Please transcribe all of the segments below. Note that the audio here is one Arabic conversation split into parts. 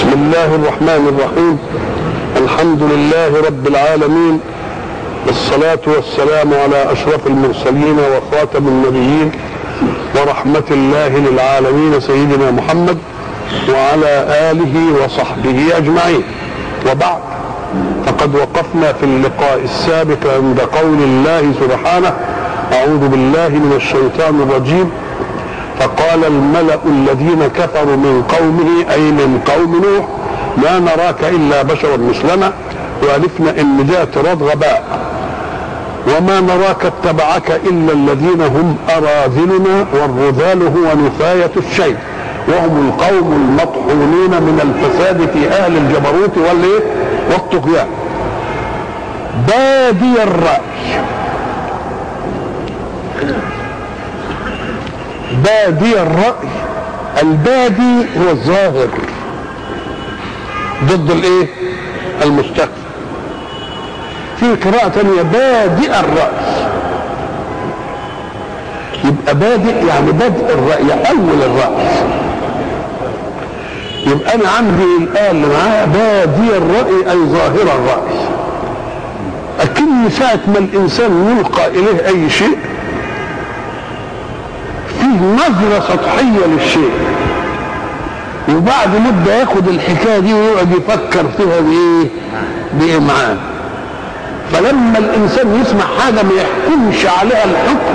بسم الله الرحمن الرحيم. الحمد لله رب العالمين، والصلاة والسلام على أشرف المرسلين وخاتم النبيين ورحمة الله للعالمين سيدنا محمد وعلى آله وصحبه أجمعين. وبعد، فقد وقفنا في اللقاء السابق عند قول الله سبحانه: أعوذ بالله من الشيطان الرجيم. فقال الملأ الذين كفروا من قومه، أي من قوم نوح: ما نراك إلا بشرا مثلنا. وعرفنا إن ده اعتراض غباء. وما نراك اتبعك إلا الذين هم أراذلنا، والرذال هو نفاية الشيء، وهم القوم المطحونين من الفساد في أهل الجبروت والطغيان. بادي الرأي، بادي الرأي. البادي هو الظاهر ضد الايه؟ المستقبل. في قراءة ثانية بادئ الرأي، يبقى بادئ يعني بدء الرأي، أول الرأي. يبقى أنا عندي الآية اللي معايا بادئ الرأي أي ظاهر الرأي. أكن ساعة ما الإنسان يلقى إليه أي شيء فيه نظرة سطحية للشيء، وبعد مدة ياخد الحكاية دي ويقعد يفكر فيها بإمعان. فلما الإنسان يسمع حاجة ما يحكمش عليها الحكم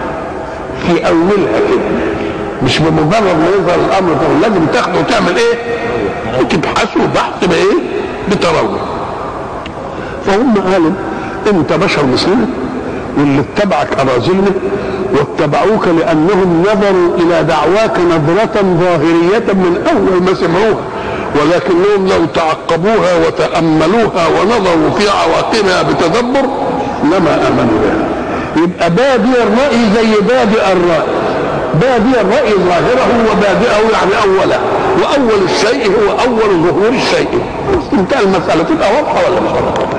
في أولها كده، مش بمجرد ما يظهر الأمر ده، لازم تاخده وتعمل إيه؟ وتبحثه بحث بإيه؟ بتروي. فهم قالوا: أنت بشر مثلنا، واللي اتبعك أراذلنا، واتبعوك لأنهم نظروا إلى دعواك نظرة ظاهرية من أول ما سمعوها، ولكنهم لو تعقبوها وتأملوها ونظروا في عواقبها بتدبر لما آمنوا بها. يبقى بادئ الرأي زي بادئ الرأي. بادئ الرأي ظاهره وبادئه يعني أوله، وأول الشيء هو أول ظهور الشيء. انتهى المسألة. تبقى واضحة ولا مش واضحة؟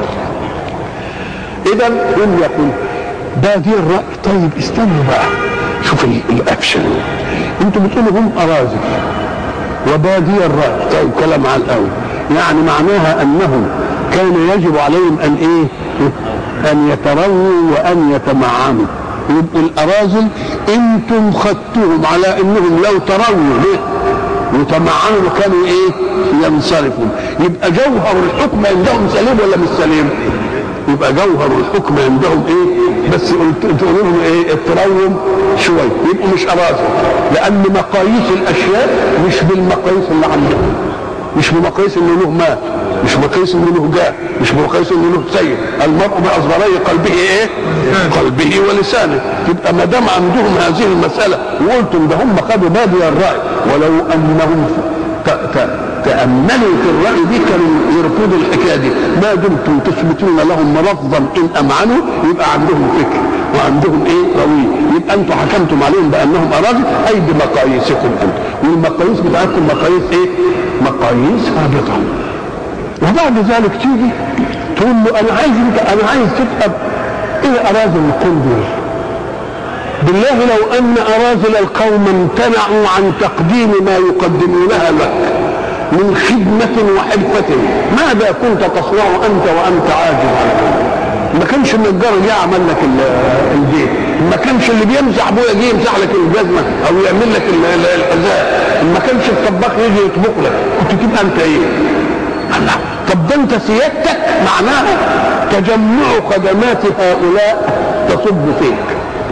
إذا هم يقول بادئ الرأي. طيب استنوا بقى، شوف الأفشن. انتوا بتقولوا هم أراذل وبادئ الرأي. طيب كلام على الأول، يعني معناها أنهم كان يجب عليهم أن إيه؟ أن يترووا وأن يتمعنوا. يبقوا الأراذل انتم خدتوهم على أنهم لو ترووا وتمعنوا كانوا إيه؟ ينصرفوا. يبقى جوهر الحكم عندهم سليم ولا مش سليم؟ يبقى جوهر الحكم عندهم ايه؟ بس تقولوا لهم ايه؟ التروم شويه، يبقوا مش اراذل، لان مقاييس الاشياء مش بالمقاييس اللي عندهم، مش بمقاييس انه له مال، مش بمقاييس انه له جاه، مش بمقاييس انه له سيد. المرء باصغري قلبه ايه؟ قلبه ولسانه. يبقى ما دام عندهم هذه المساله وقلتم ده هم خدوا بادئ الراي، ولو انهم تأملوا في الرأي دي كانوا يرفضوا الحكاية دي. ما دمتم تثبتون لهم رفضا إن أمعنوا، يبقى عندهم فكر وعندهم إيه؟ روي. يبقى أنتم حكمتم عليهم بأنهم أراذل أي بمقاييسكم أنتم، والمقاييس بتاعتكم مقاييس إيه؟ مقاييس هابطة. وبعد ذلك تيجي تقول له أنا عايز تبقى إيه أراذل القوم دول؟ بالله لو أن أراذل القوم امتنعوا عن تقديم ما يقدمونها لك من خدمة وحرفة، ماذا كنت تصنع أنت وأنت عاجز؟ ما كانش النجار جه عمل لك البيت، ما كانش اللي بيمسح ابويا جه يمسح لك الجزمة أو يعمل لك الحذاء، ما كانش الطباخ يجي يطبخ لك، كنت تبقى أنت إيه؟ الله. طب ده أنت سيادتك معناها تجمع خدمات هؤلاء تصب فيك،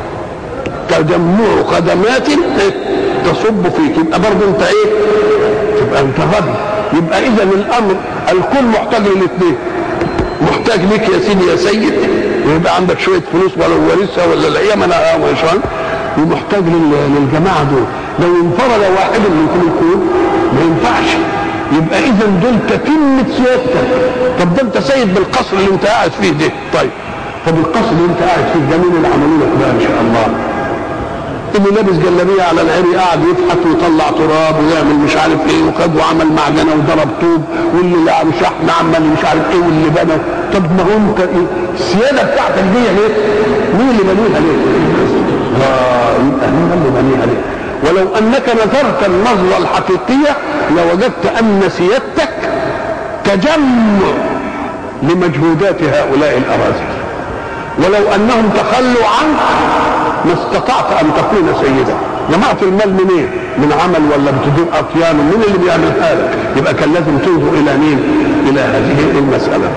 تجمع خدمات تصب فيك. يبقى برضه انت ايه؟ تبقى انت غبي. يبقى اذا الامر الكل محتاج للاثنين، محتاج ليك يا سيدي يا سيد، ويبقى عندك شويه فلوس ولا ورثها ولا اليمن او شويه، ومحتاج للجماعه دول. لو انفرد واحد من كل الكون ما ينفعش. يبقى اذا دول تتمه سيادتك. طب ده انت سيد بالقصر اللي انت قاعد فيه ده. طيب طب القصر اللي انت قاعد فيه ده مين اللي عملوا لك بقى ان شاء الله؟ اللي لابس جلابيه على العري قاعد يفحت ويطلع تراب ويعمل مش عارف ايه، وخد وعمل معجنه وضرب طوب، واللي شحن عمل مش عارف ايه، واللي بنى. طب ما هو انت ايه؟ السياده بتاعتك دي ليه؟ مين اللي بنيها ليه؟ يبقى مين اللي بنيها ليه؟ ولو انك نظرت النظره الحقيقيه لوجدت أن سيادتك تجمع لمجهودات هؤلاء الأراذل، ولو أنهم تخلوا عنك ما استطعت أن تكون سيدا. جمعت المال منين؟ من عمل ولا بتدور أطيان؟ من اللي بيعملها لك؟ يبقى كان لازم تنظر إلى مين؟ إلى هذه المسألة.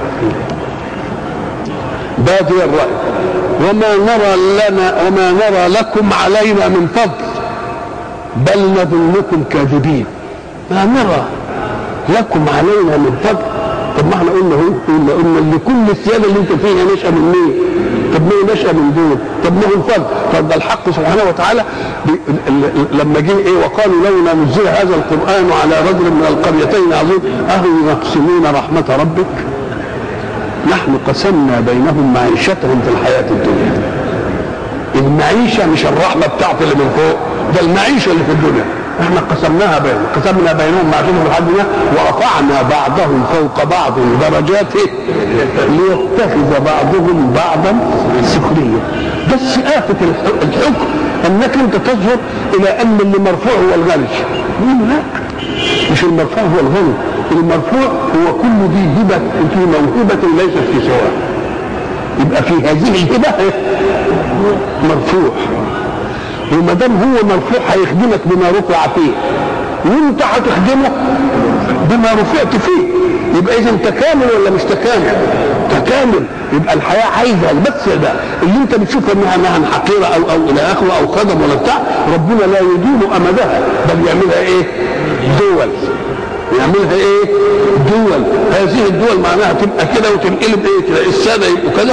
بادي الرأي وما نرى لكم علينا من فضل بل نظنكم كاذبين. ما نرى لكم علينا من فضل. طب ما احنا قلنا ان لكل السياده اللي انت فيها نشأ من مين؟ طب ما نشأ من دول؟ طب ما هو الفضل. طب الحق سبحانه وتعالى لما جه ايه وقالوا لولا نزل هذا القران على رجل من القريتين عظيم اهم يقسمون رحمه ربك نحن قسمنا بينهم معيشتهم في الحياه الدنيا. المعيشه مش الرحمه بتاعت اللي من فوق، ده المعيشه اللي في الدنيا احنا قسمنا بينهم معيشتهم في الحياه الدنيا ورفعنا بعضهم فوق بعض درجات ليتخذ بعضهم بعضا سخريا. بس آفة الحكم انك انت تظهر الى ان اللي مرفوع هو الغني. لا، مش المرفوع هو الغني، المرفوع هو كل ذي هبه في موهبه ليست في سواء. يبقى في هذه الهبه مرفوع، وما دام هو مرفوع هيخدمك بما رفع فيه وانت هتخدمه بما رفعت فيه. يبقى اذا تكامل ولا مش تكامل؟ تكامل. يبقى الحياه عايزه بس ده اللي انت بتشوفها انها حقيره او الى اخره او خدم ولا بتاع، ربنا لا يدوم امدها بل يعملها ايه؟ دول. يعملها ايه؟ دول. هذه الدول معناها تبقى كده وتنقلب ايه كده، الساده يبقوا كذا.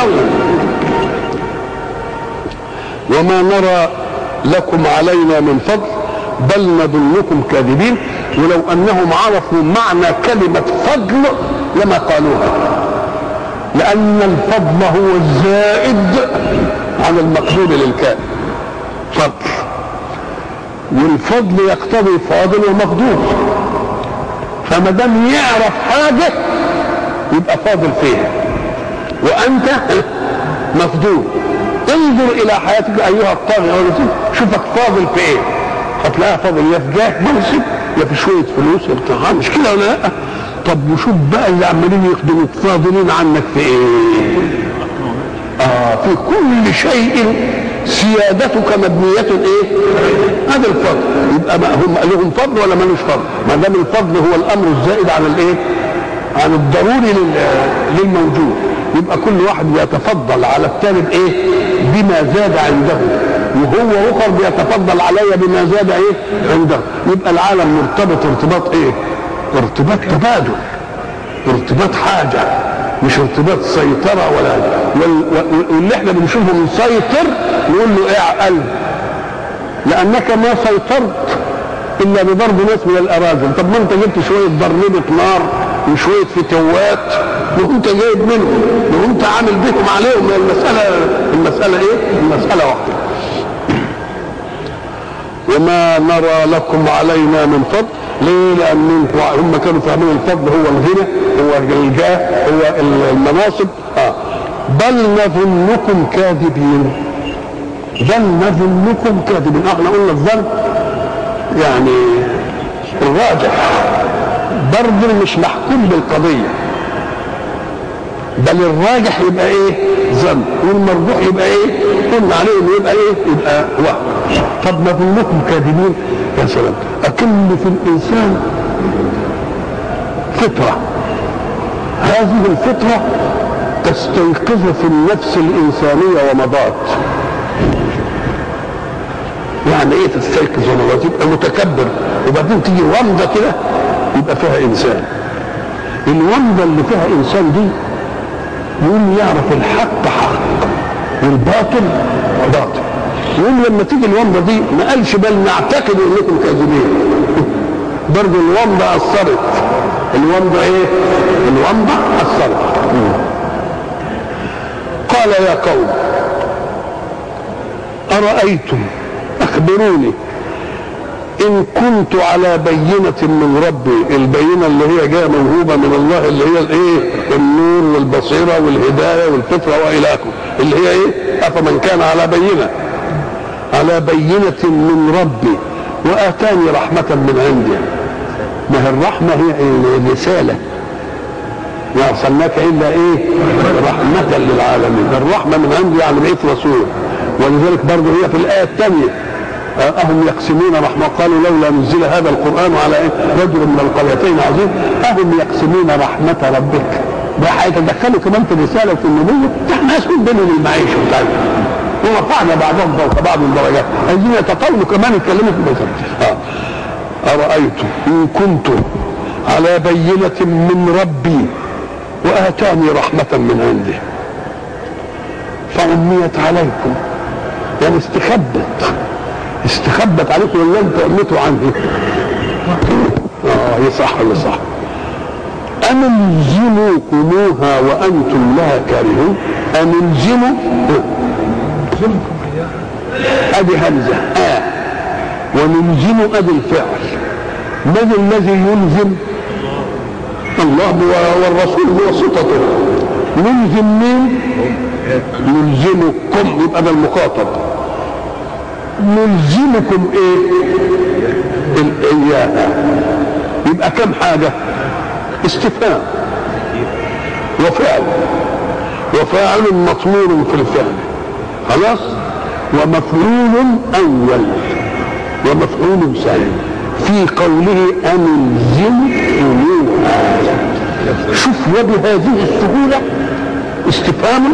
وما نرى لكم علينا من فضل بل نظنكم كاذبين. ولو انهم عرفوا معنى كلمه فضل لما قالوها، لان الفضل هو الزائد عن المقدور للكائن. فضل، والفضل يقتضي فاضل ومقدور، فما دام يعرف حاجه يبقى فاضل فيها وانت مفضول. انظر الى حياتك ايها الطاغي شوفك فاضل في ايه؟ هتلاقيها فاضل يا في جاه منصب يا في شويه فلوس يا بتاع، مش كده ولا لا؟ طب وشوف بقى اللي عمالين يخدموك فاضلين عنك في ايه؟ في كل شيء سيادتك مبنيه ايه؟ هذا الفضل. يبقى ما هم لهم فضل ولا مالوش فضل؟ ما دام الفضل هو الامر الزائد عن الايه؟ عن الضروري للموجود، يبقى كل واحد بيتفضل على الثاني بايه؟ بما زاد عنده، وهو اخر بيتفضل علي بما زاد ايه؟ عنده. يبقى العالم مرتبط ارتباط ايه؟ ارتباط تبادل، ارتباط حاجه، مش ارتباط سيطره ولا. واللي احنا بنشوفه مسيطر نقول له ايه؟ عقل، لانك ما سيطرت الا بضرب ناس من الاراذل. طب ما انت جبت شويه ضربه نار وشويه فتوات وانت جايب منهم وانت عامل بيهم عليهم. المساله ايه؟ المساله واحده. وما نرى لكم علينا من فضل. ليه؟ لان هم كانوا فاهمين الفضل هو الغنى، هو الجاه، هو المناصب. بل نظنكم كاذبين. بل نظنكم كاذبين. احنا قلنا الظن يعني الراجح برضه مش محكوم بالقضيه، بل الراجح يبقى ايه؟ ظن، والمرجوح يبقى ايه؟ قلنا عليه انه يبقى ايه؟ يبقى وهم. طب نظنكم كاذبين، يا سلام. اكن في الانسان فطره، هذه الفطره تستيقظ في النفس الانسانيه ومضات. يعني ايه تستيقظ ومضات؟ يبقى متكبر وبعدين تيجي ومضه كده يبقى فيها انسان. الومضه اللي فيها انسان دي يقول يعرف الحق حق والباطل باطل. يقول لما تيجي الومضه دي ما قالش بل نعتقد انكم كاذبين. برضه الومضه اثرت. الومضه ايه؟ الومضه اثرت. قال يا قوم ارايتم، اخبروني ان كنت على بينة من ربي. البينة اللي هي جاية موهوبة من الله، اللي هي الايه؟ النور والبصيرة والهداية والفطرة والى اخره، اللي هي ايه؟ افمن كان على بينة، على بينة من ربي واتاني رحمة من عنده. ما هي الرحمة هي الرسالة، ما أرسلناك إلا إيه؟ رحمة للعالمين. الرحمة من عنده يعني بقيت رسول. ولذلك برضه هي في الآية الثانية أهم يقسمون رحمة، قالوا لولا نزل هذا القرآن على إيه؟ رجل من القريتين عظيم. أهم يقسمون رحمة ربك، ده هيتدخلوا كمان في الرسالة وفي النبوة. احنا هنسكن بينهم المعيشة بتاعتنا ورفعنا بعضهم فوق بعض الدرجات، عايزين يتطاولوا كمان يتكلموا في المسألة. أرأيت إن كنت على بينة من ربي وآتاني رحمة من عنده فعميت عليكم، يعني استخبت عليكم ولن تؤمتوا عنه. هي صح ولا صح؟ أنلزمكموها وأنتم لها كارهون. أنلزموا أدي همزة ونلزم أدي الفعل. من الذي يلزم؟ الله والرسول بواسطته. نلزم مين؟ نلزمكم، يبقى ده المخاطب. نلزمكم ايه؟ اياها. يبقى كم حاجة؟ استفهام وفاعل مطمور في الفعل، خلاص، ومفعول اول ومفعول ثاني في قوله أنلزمكموها. شوف وبهذه السهولة استفهام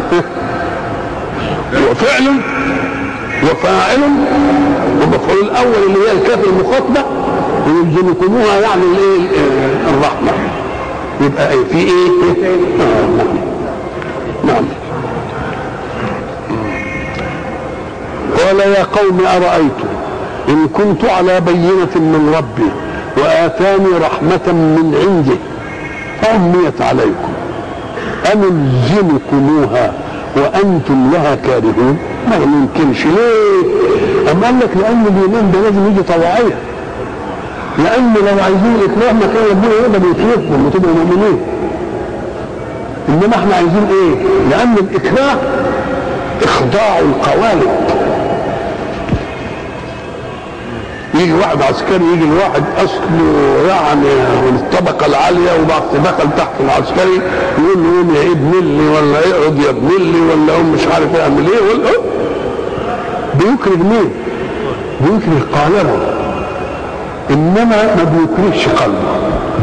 وفعل وفاعل ومفعول الاول اللي هي الكاف المخاطبه، ويلزمكموها يعني الايه؟ الرحمه. يبقى ايه في ايه؟ نعم. قال يا قوم أرأيتم إن كنت على بينة من ربي وآتاني رحمة من عنده فعميت عليكم أنلزمكموها وأنتم لها كارهون. ما يمكنش. ليه؟ أما قال لك لأن الإيمان ده لازم يجي طوعية، لأن لو عايزين الإكراه ما كان ربنا يقدر يكرهكم وتبقوا مؤمنين. إنما إحنا عايزين إيه؟ لأن الإكراه إخضاع القوالب. يجي واحد عسكري، يجي الواحد اصله يعني من الطبقه العاليه وبعد دخل تحت العسكري يقول له قوم يا ابن لي ولا اقعد يا ابن لي ولا قوم مش عارف اعمل ايه ولا بيكره مين؟ بيكره قالبه، انما ما بيكرهش قلبه.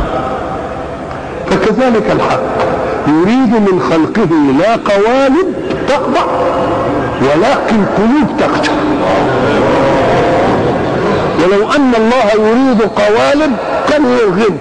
فكذلك الحق يريد من خلقه لا قوالب تخضع ولكن قلوب تخشع. ولو ان الله يريد قوالب كان يرغمكم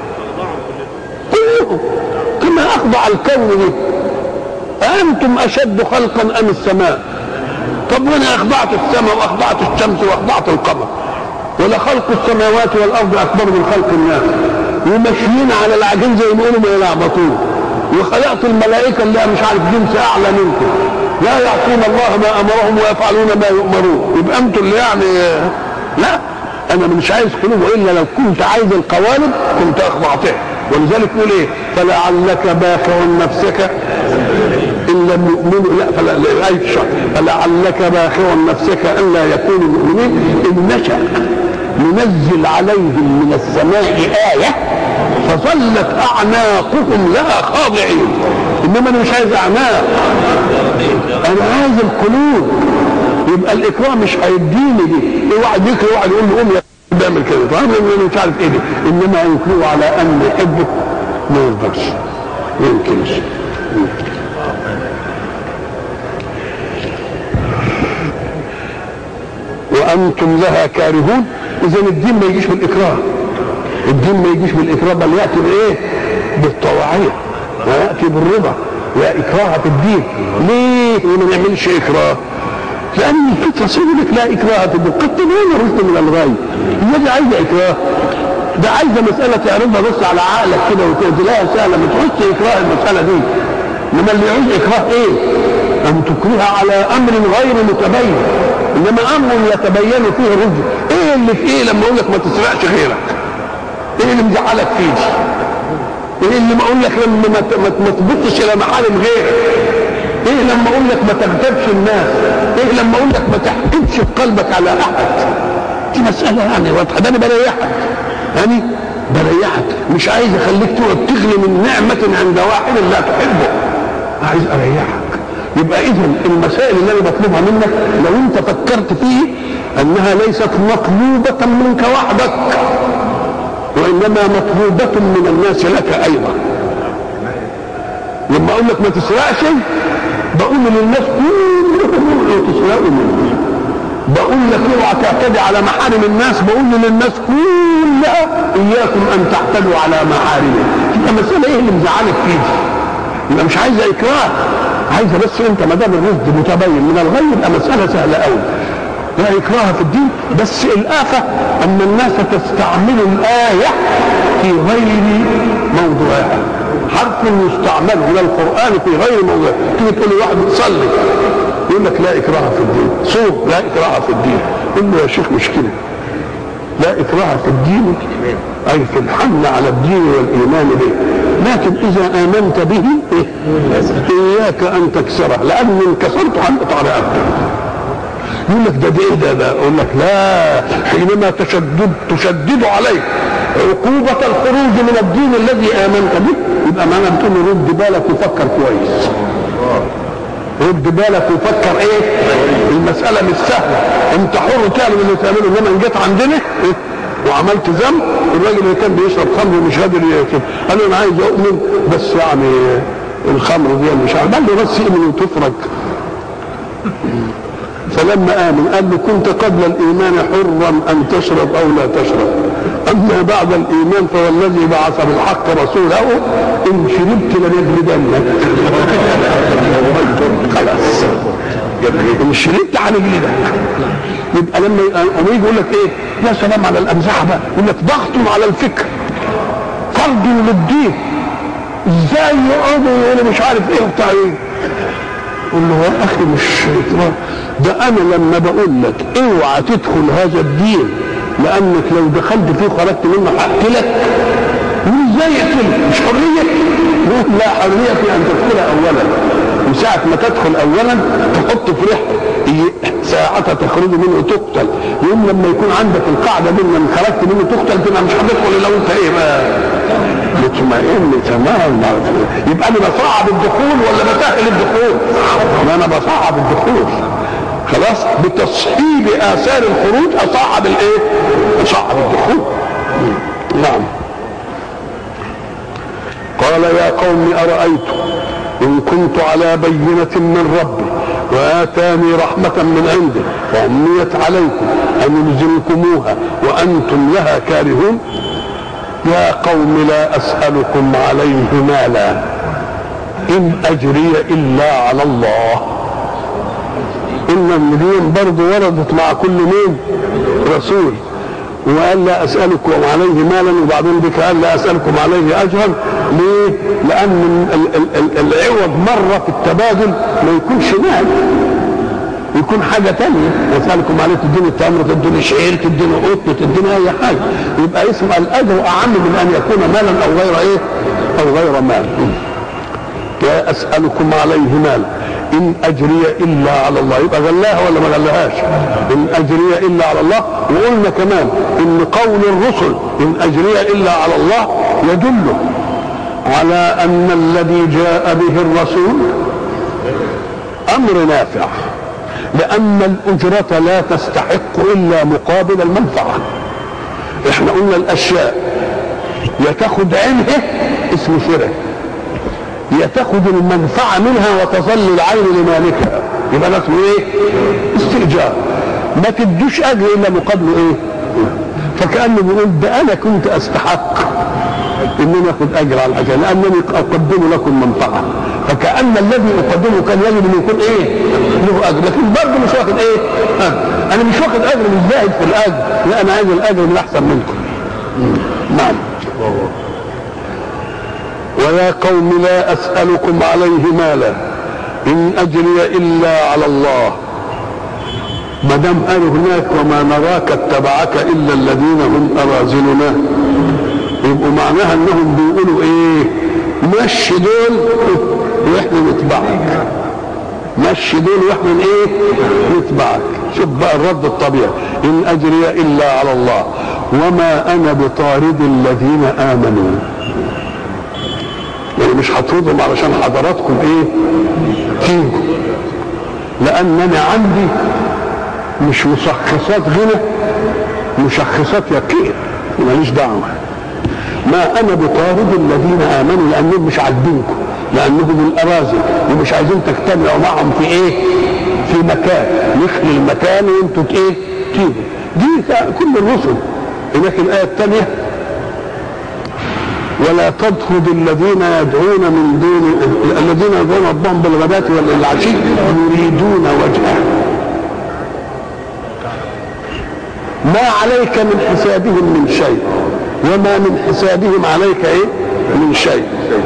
كلهم كما اخضع الكون به. أأنتم أشد خلقا أم السماء؟ طب وانا اخضعت السماء واخضعت الشمس واخضعت القمر، ولا خلق السماوات والارض اكبر من خلق الناس، وماشيين على العجين زي ما يقولوا ما يلعبطون، وخلقت الملائكه اللي مش عارف جنس اعلى منكم لا يعصون الله ما امرهم ويفعلون ما يؤمرون. يبقى انتوا اللي يعني لا، انا مش عايز قلوب، والا لو كنت عايز القوالب كنت اخضعتها. ولذلك يقول ايه؟ فلعلك باخع نفسك ان لم يؤمنوا، لا فلعلك باخع نفسك ان لا يكونوا مؤمنين ان نشأ ننزل عليهم من السماء آية فظلت أعناقهم لها خاضعين. إنما أنا مش عايز أعناق، أنا عايز القلوب. يبقى الإكرام مش هيديني دي، واحد يكره واحد يقول له قوم يا بيعمل كده، طبعا مش عارف إيه دي، إنما يكرهه على أن يحبه ما يقدرش، ما يمكنش. وأنتم لها كارهون. إذا الدين ما يجيش بالإكراه، الدين ما يجيش بالإكراه، بل يأتي بإيه؟ بالطواعية، ويأتي بالرضا، لا إكراه في الدين. ليه وما نعملش إكراه؟ لأن الفطرة سيقول لك لا إكراه في الدين، قد تبين الرشد من الغي. هي دي عايزة إكراه، ده عايزة مسألة تعرضها بس على عقلك كده وتلاقيها سهلة، ما تحطش إكراه المسألة دي. إنما اللي يعوز إكراه إيه؟ أن تكره على أمر غير متبين، إنما أمر يتبين فيه الرشد. إيه اللي في إيه لما أقول لك ما تسرقش غيرك؟ إيه اللي مزعلك فيه؟ إيه اللي ما أقول لك لما ما تبصش إلى محارم غيرك؟ إيه لما أقول لك ما تغتابش الناس؟ إيه لما أقول لك ما تحقدش في قلبك على أحد؟ دي مسألة يعني واضحة، ده أنا بريحك يعني. بريحك، مش عايز اخليك تقعد تغلي من نعمه عند واحد لا تحبه، عايز اريحك. يبقى اذا المسائل اللي انا بطلبها منك لو انت فكرت فيه انها ليست مطلوبه منك وحدك، وانما مطلوبه من الناس لك ايضا. لما اقول لك ما تسرقش بقول للناس كلهم تسرقوا مني، بقول لك اوعى تعتدي على محارم الناس بقول للناس كلها اياكم ان تعتدوا على محارمه. تبقى مساله ايه اللي مزعلك فيه؟ يبقى مش عايزه اكراه، عايزه بس انت ما دام الرشد متبين من الغي يبقى مساله سهله قوي، لا اكراه في الدين. بس الآفة ان الناس تستعمل الآية في غير موضوعها، حرف يستعمل من القرآن في غير موضوعه. تيجي تقول لواحد صلي يقول لك لا اكراه في الدين، صوم لا اكراه في الدين، قل له يا شيخ مشكله، لا اكراه في الدين اي في الحمل على الدين والايمان به، لكن اذا امنت به اياك ان تكسره، لان ان كسرته هنقطع رقبتك. يقول لك ده ايه ده اقول لك لا، حينما تشدد عليك عقوبة الخروج من الدين الذي آمنت به يبقى معنى بتقول له رد بالك وفكر كويس، رد بالك وفكر ايه، المسألة مش سهلة، انت حر تعمل اللي تعمله، انما ان جيت عندنا إيه؟ وعملت ذنب. الراجل اللي كان بيشرب خمر ومش قادر يشرب قال له انا عايز اؤمن بس يعني الخمر دي مش عارف، قال له بس اؤمن وتفرج. فلما آمن قال له كنت قبل الإيمان حرا أن تشرب أو لا تشرب، أما بعد الإيمان فوالذي بعث بالحق رسوله إن شربت لنجلدنك. خلاص إن شربت هنجلدك. يبقى لما يجي يقول لك إيه يا سلام على الأمزحة بقى، يقول لك ضغط على الفكر فرض للدين، إزاي يقعدوا يقولوا مش عارف إيه وبتاع إيه. قول له يا اخي مش اكراه، ده انا لما بقول لك اوعى تدخل هذا الدين لانك لو دخلت فيه وخرجت منه هقتلك، ازاي يقتلك؟ مش حريه؟ لا، حريه في ان تدخل اولا، وساعه ما تدخل اولا تحط في ريحه ساعتها تخرج منه تقتل. يوم لما يكون عندك القاعده دي ان خرجت منه تقتل تبقى مش هتدخل الا وانت ايه بقى؟ مطمئن تمام. يبقى انا بصعب الدخول ولا بسهل الدخول؟ ما انا بصعب الدخول خلاص، بتصحيب اثار الخروج اصعب الايه؟ اصعب الدخول. نعم. قال يا قوم ارايتم ان كنت على بينه من ربي واتاني رحمه من عنده وامنيت عليكم ان نلزمكموها وانتم لها كارهون، يا قوم لا أسألكم عليه مالا إن أجري إلا على الله. إن المليون برضو وردت مع كل مين رسول، وقال لا أسألكم عليه مالا، وبعدين بك قال لا أسألكم عليه أجرا. ليه؟ لأن العوض مرة في التبادل ما يكونش مال، يكون حاجة تانية. أسألكم عليه تديني التمر، تديني شعير، تديني قطن، تديني أي حاجة، يبقى اسم الأجر أعم من أن يكون مالا أو غير إيه؟ أو غير مال. لا أسألكم عليه مال إن أجري إلا على الله، يبقى غلاها ولا ما غلاهاش؟ إن أجري إلا على الله. وقلنا كمان إن قول الرسل إن أجري إلا على الله يدل على أن الذي جاء به الرسول أمر نافع، لأن الأجرة لا تستحق إلا مقابل المنفعة. إحنا قلنا الأشياء يا تاخد عينها اسم شرك، يا تاخد المنفعة منها وتظل العين لمالكها، يبقى ده اسمه إيه؟ استئجار. ما تدوش أجر إلا مقابله إيه؟ فكأنه بيقول ده أنا كنت أستحق إنني أخذ أجر على الحاجة لأنني أقدم لكم منفعة، فكأن الذي أقدمه كان يجب أن يكون إيه؟ له أجر، لكن برضه مش واخد إيه؟ أنا مش واخد أجر مش زاهد في الأجر، لا أنا عايز الأجر من أحسن منكم. نعم. ويا قوم لا أسألكم عليه مالا إن أجري إلا على الله. ما دام قالوا هناك وما نراك اتبعك إلا الذين هم أراذلنا، يبقوا معناها انهم بيقولوا ايه؟ مشي دول واحنا نتبعك، مشي دول واحنا ايه نتبعك. شوف بقى الرد الطبيعي، ان اجري الا على الله وما انا بطارد الذين امنوا. يعني مش هطردهم علشان حضراتكم ايه تيجوا، لانني عندي مش مشخصات غنى، مشخصات يقين، ماليش دعوه. ما انا بطارد الذين امنوا لانهم مش عاجبينكم، لانهم الاراذل ومش عايزين تجتمعوا معهم في ايه في مكان، نخلي المكان وانتوا ايه تيجوا. دي كل الرسل. هناك الايه الثانيه ولا تطرد الذين يدعون من دون الذين يدعون ربهم بالغداة والعشي يريدون وجهه ما عليك من حسابهم من شيء وما من حسابهم عليك ايه من شيء.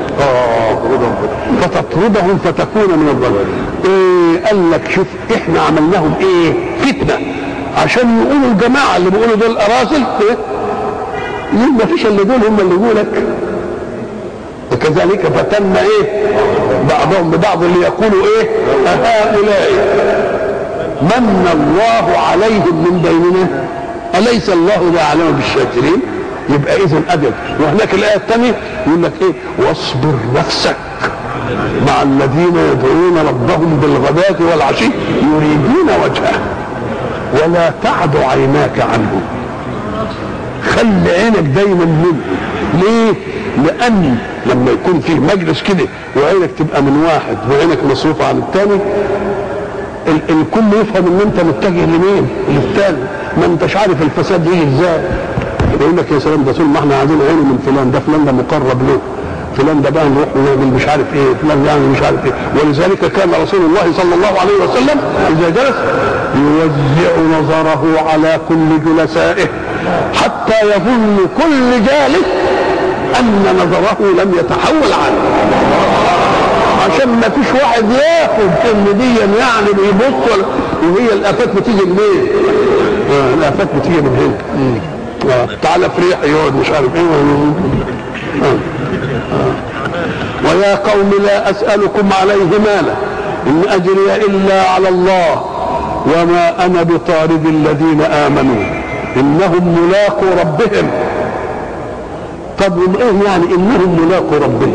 فتطردهم فتكون من الضالين. ايه قال لك شوف احنا عملناهم ايه فتنه عشان يقولوا الجماعه اللي بيقولوا دول اراذل ايه ما فيش الا دول هم اللي يقولوا لك. وكذلك فتنا ايه بعضهم ببعض اللي يقولوا ايه هؤلاء من الله عليهم من بيننا اليس الله باعلم بالشاكرين. يبقى اذا ادب. وهناك الايه الثانيه يقول لك ايه واصبر نفسك مع الذين يدعون ربهم بالغداة والعشي يريدون وجهه ولا تعد عيناك عنهم. خلي عينك دايما منه. ليه؟ لان لما يكون فيه مجلس كده وعينك تبقى من واحد وعينك مصروفه عن الثاني الكل يفهم ان انت متجه لمين؟ للثاني. ما انتش عارف الفساد يجي ازاي. يقول لك يا سلام ده طول ما احنا عايزين عينه من فلان، ده فلان ده مقرب له، فلان ده بقى نروح ونعمل مش عارف ايه، فلان يعني مش عارف ايه. ولذلك كان رسول الله صلى الله عليه وسلم اذا جلس يوزع نظره على كل جلسائه حتى يظن كل جالس ان نظره لم يتحول عنه، عشان ما فيش واحد ياخد ان دي يعني بيبص وهي الافات بتيجي منين؟ الافات بتيجي من هنا. تعالى فريح يقعد مش عارف ايه. ويا قوم لا اسالكم عليه مالا ان اجري الا على الله وما انا بطارد الذين امنوا انهم ملاقوا ربهم. طب ايه يعني انهم ملاقوا ربهم؟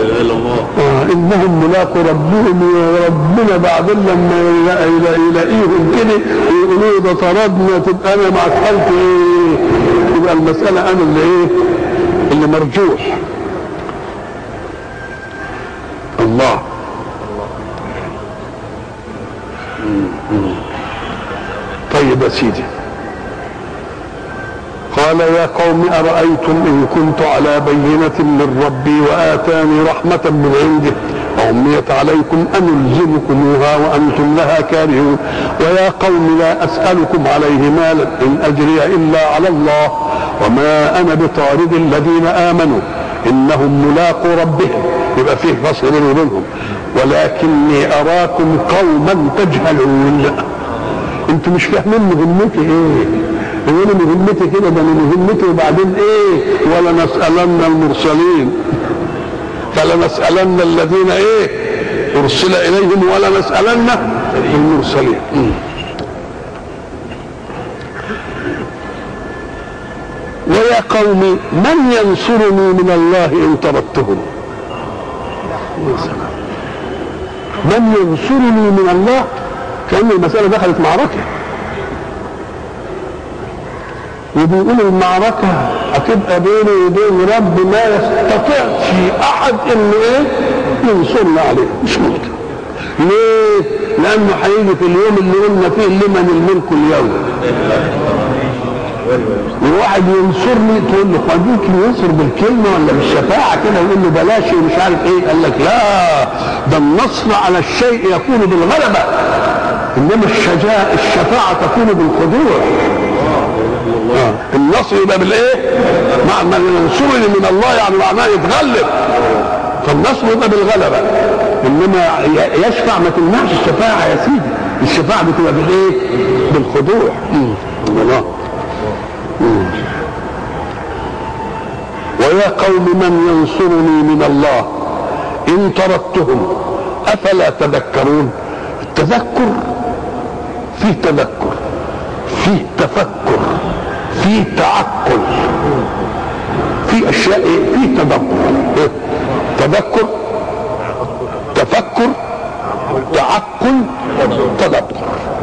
انهم ملاقوا ربهم وربنا بعدين لما يلاقيهم كده ويقولوا ده طردنا تبقى انا مع مسألة ايه؟ تبقى المسألة انا اللي ايه؟ اللي مرجوح. الله طيب يا سيدي. قال يا قوم أرأيتم إن كنت على بينة من ربي وآتاني رحمة من عنده وأميت عليكم أنلزمكموها وأنتم لها كارهون. ويا قوم لا أسألكم عليه مالا إن أجري إلا على الله وما أنا بطارد الذين آمنوا إنهم ملاقوا ربهم. يبقى فيه فصل بينه وبينهم. ولكني أراكم قوما تجهلون. انتوا مش فاهمين مهمتي ايه؟ يقولوا مهمتي كده، ده مهمتي وبعدين ايه؟ ولا نسألن المرسلين فلنسألن الذين ايه ارسل اليهم ولا نسألن المرسلين. ويا قوم من ينصرني من الله ان طردتهم؟ من ينصرني من الله؟ كأن المسألة دخلت معركة، وبيقول المعركة هتبقى بيني وبين رب ما يستطيعش أحد إنه إيه ينصرنا عليه، مش ممكن. ليه؟ لأنه هيجي في اليوم اللي قلنا فيه لمن الملك اليوم. وواحد ينصرني تقول له قد يمكن ينصر بالكلمة ولا بالشفاعة كده، يقول له بلاش مش عارف إيه. قال لك لا، ده النصر على الشيء يكون بالغلبة، انما الشفاعة تكون بالخضوع. النصر يبقى بالايه؟ مع من ينصرني من الله يعني معناه يتغلب، فالنصر يبقى بالغلبة. انما يشفع ما تمنعش الشفاعة يا سيدي، الشفاعة بتبقى بالايه؟ بالخضوع. الله. ويا قوم من ينصرني من الله ان طردتهم افلا تذكرون. التذكر فيه تذكر، فيه تفكر، فيه تعقل، فيه اشياء ايه؟ فيه تدبر. تذكر، تفكر، تعقل، تدبر.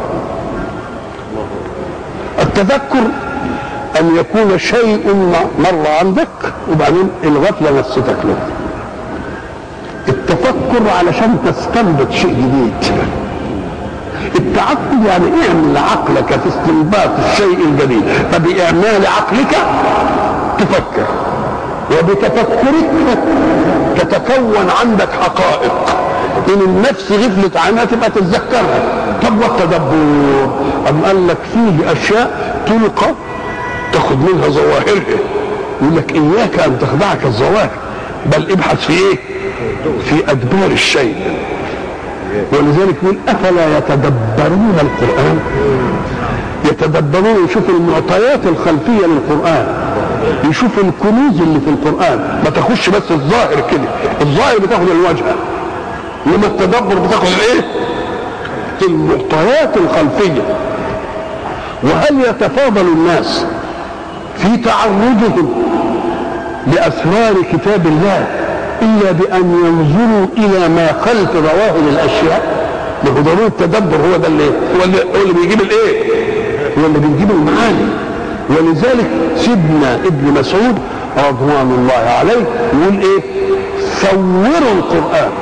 التذكر ان يكون شيء مر عندك وبعدين الغفله نسيتك له. التفكر علشان تستنبط شيء جديد. التعقل يعني اعمل عقلك في استنباط الشيء الجديد، فبإعمال عقلك تفكر، وبتفكرك تتكون عندك حقائق ان النفس غفلت عنها تبقى تتذكرها. طب والتدبر ام قال لك فيه اشياء تلقى تاخذ منها ظواهرها، يقول لك اياك ان تخدعك الظواهر، بل ابحث في ايه؟ في ادبار الشيء. ولذلك يقول افلا يتدبرون القران؟ يتدبرون، يشوفوا المعطيات الخلفيه للقران، يشوفوا الكنوز اللي في القران، ما تاخدش بس الظاهر كده. الظاهر بتاخد الوجهه، انما التدبر بتاخد الايه؟ المعطيات الخلفيه. وهل يتفاضل الناس في تعرضهم لاسرار كتاب الله الا بان ينظروا الى ما خلف ظواهر الاشياء؟ ما هو ضروري التدبر هو ده اللي هو اللي بيجيب الايه؟ هو اللي بيجيب المعاني. ولذلك سيدنا ابن مسعود رضوان الله عليه يقول ايه؟ صوروا القرآن.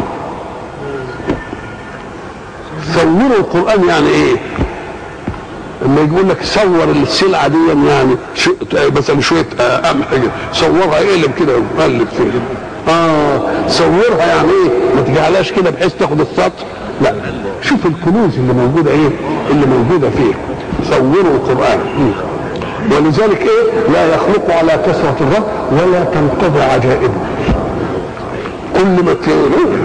صوروا القرآن يعني ايه؟ لما يقول لك صور السلعه دي يعني مثلا شويه قمح صورها اقلب كده وقلب فيها. صورها يعني ايه؟ ما تجعلهاش كده بحيث تاخد السطر، لا، شوف الكنوز اللي موجوده ايه؟ اللي موجوده فيه. صوروا القران. ولذلك ايه؟ لا يخلق على كثره الرب ولا تنقضي عجائبه. كل ما تلاقيه.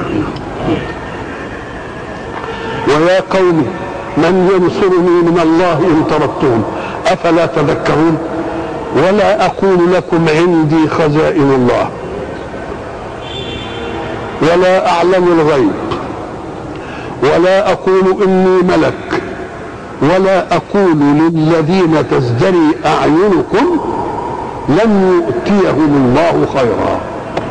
ويا قوم من ينصرني من الله إن تركتهم أفلا تذكرون. ولا أقول لكم عندي خزائن الله ولا أعلم الغيب ولا أقول إني ملك ولا أقول للذين تزدري أعينكم لن يؤتيهم الله خيرا.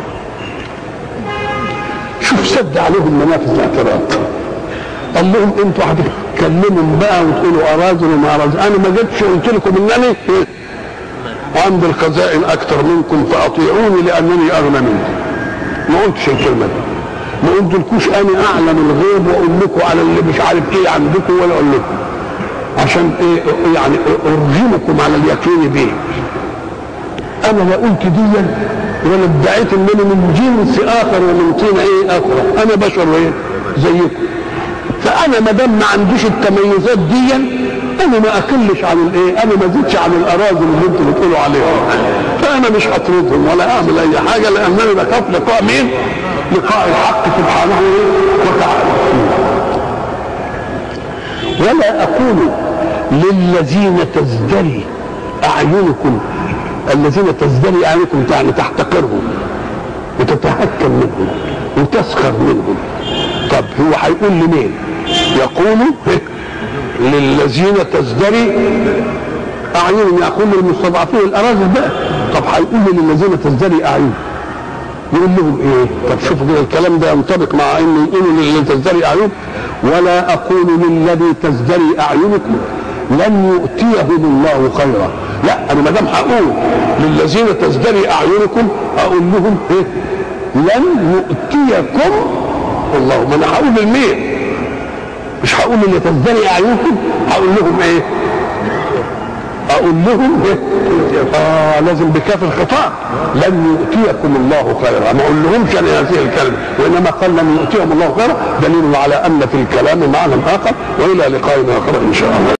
شوف سد عليهم منافذ الاعتراض. قال لهم انتوا هتتكلموا بقى وتقولوا اراذل وما اراذل، انا ما جيتش قلت لكم انني عندي الخزائن اكثر منكم فاطيعوني لانني اغنى منكم. ما قلتش الكلمه دي، ما قلتلكوش انا اعلم الغيب واقول لكم على اللي مش عارف ايه عندكم ولا اقول لكم عشان ايه يعني ارغمكم على اليقين به. انا لا قلت دي ولا ادعيت انني من جنس اخر ومن طين ايه اخر، انا بشر ايه زيكم. فانا ما دام ما عنديش التميزات دي انا ما اقلش عن الايه؟ انا ما زدتش عن الاراذل اللي انتم بتقولوا عليهم. فانا مش هطردهم ولا اعمل اي حاجه لانني بخاف لقاء مين؟ لقاء الحق سبحانه وتعالى. ولا اقول للذين تزدري اعينكم، الذين تزدري اعينكم يعني تحتقرهم وتتهكم منهم وتسخر منهم. طب هو هيقول لمين؟ يقول للذين تزدري اعينهم، يقول للمستضعفين الاراذل بقى. طب هيقول للذين تزدري اعينهم يقول لهم ايه؟ طب شوفوا كده الكلام ده ينطبق مع انه يقولوا للذين تزدري اعينهم. ولا اقول للذي تزدري اعينكم لن يؤتيهم الله خيرا. لا، انا ما دام هقول للذين تزدري اعينكم اقول لهم ايه؟ لن يؤتيكم الله. ما انا هقول للمين؟ مش هقول اللي تزدري اعينكم، هقول لهم ايه؟ اقول لهم ايه؟ لازم بكاف الخطاب. لن يؤتيكم الله خيرا، ما اقول لهمش انا هذه الكلمه، وانما قال لن يؤتيهم الله خيرا دليل على ان في الكلام معنى اخر. والى لقاء اخر ان شاء الله.